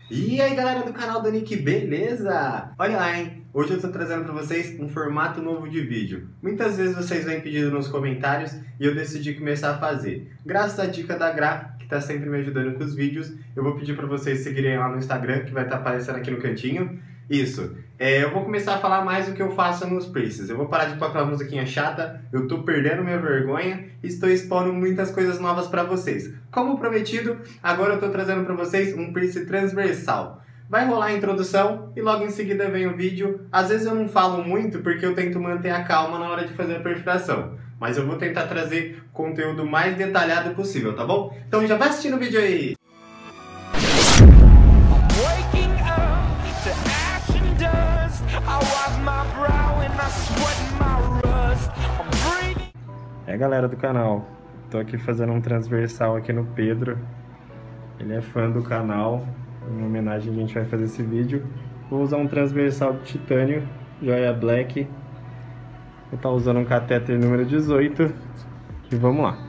E aí galera do canal do Nick, beleza? Olha lá, hein? Hoje eu tô trazendo pra vocês um formato novo de vídeo. Muitas vezes vocês vêm pedindo nos comentários e eu decidi começar a fazer. Graças à dica da Gra, que tá sempre me ajudando com os vídeos, eu vou pedir pra vocês seguirem lá no Instagram, que vai estar aparecendo aqui no cantinho. Isso. Eu vou começar a falar mais do que eu faço nos Preces. Eu vou parar de pôr aquela musiquinha chata, eu tô perdendo minha vergonha e estou expondo muitas coisas novas pra vocês. Como prometido, agora eu tô trazendo pra vocês um Prece transversal. Vai rolar a introdução e logo em seguida vem o vídeo. Às vezes eu não falo muito porque eu tento manter a calma na hora de fazer a perfuração. Mas eu vou tentar trazer conteúdo mais detalhado possível, tá bom? Então já vai assistindo o vídeo aí! Galera do canal, tô aqui fazendo um transversal aqui no Pedro. Ele é fã do canal. Em homenagem a gente vai fazer esse vídeo. Vou usar um transversal de titânio, joia black. Vou estar usando um catéter número 18. E vamos lá.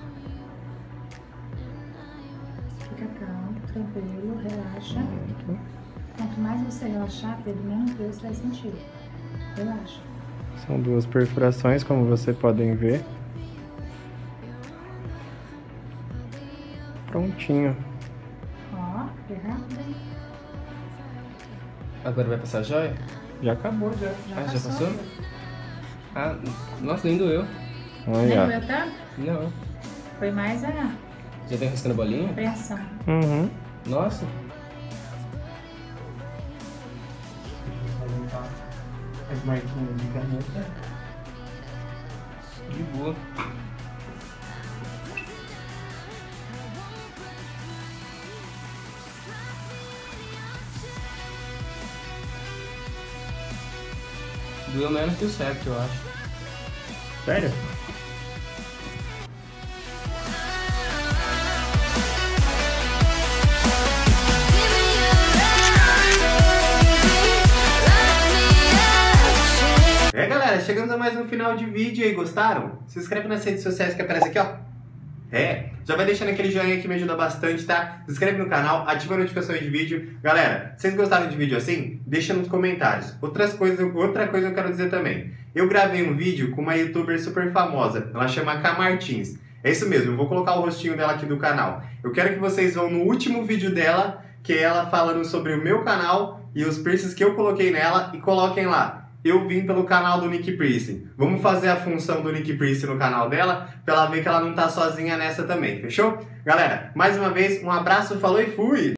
Fica calmo, tranquilo, relaxa. Quanto mais você relaxar, Pedro, menos você vai sentir. Relaxa. São duas perfurações, como vocês podem ver. Prontinho. Ó, rápido, hein? Agora vai passar a joia? Já acabou, já. Já passou? Ah, nossa, nem doeu. Nem doeu tanto? Não. Foi mais a Já tem riscando bolinha? pressão. Uhum. Nossa. As marquinhas de caneta. De boa. Doeu menos que o septo, eu acho. Sério? Galera, chegamos a mais um final de vídeo aí, gostaram? Se inscreve nas redes sociais que aparece aqui, ó. Já vai deixando aquele joinha que me ajuda bastante, tá? Se inscreve no canal, ativa a notificação de vídeo. Galera, vocês gostaram de vídeo assim? Deixa nos comentários. Outra coisa eu quero dizer também. Eu gravei um vídeo com uma youtuber super famosa, ela chama K Martins. É isso mesmo, eu vou colocar o rostinho dela aqui do canal. Eu quero que vocês vão no último vídeo dela, que é ela falando sobre o meu canal e os preços que eu coloquei nela, e coloquem lá. Eu vim pelo canal do Nick Prece. Vamos fazer a função do Nick Prece no canal dela, pra ela ver que ela não tá sozinha nessa também, fechou? Galera, mais uma vez, um abraço, falou e fui!